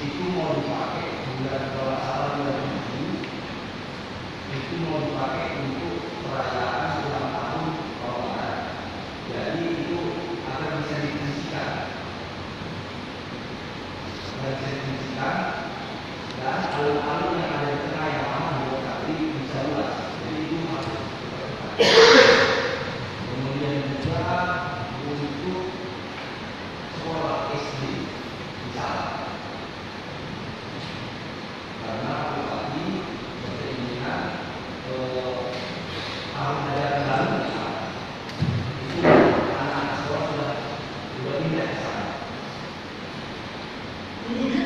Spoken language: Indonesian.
itu mau dipakai bulan kalau salah bulan Juni, itu mau dipakai untuk perayaan ulang tahun Ramadan. Jadi itu akan bisa difungsikan, dan alun-alun yang ada di tengah yang lama dua kali bisa luas. Jadi itu masuk. Kemudian juga untuk sekolah SD misalnya, karena aku tadi berkeinginan tahun ajaran baru misalnya, itu anak-anak sekolah sudah pindah ke sana.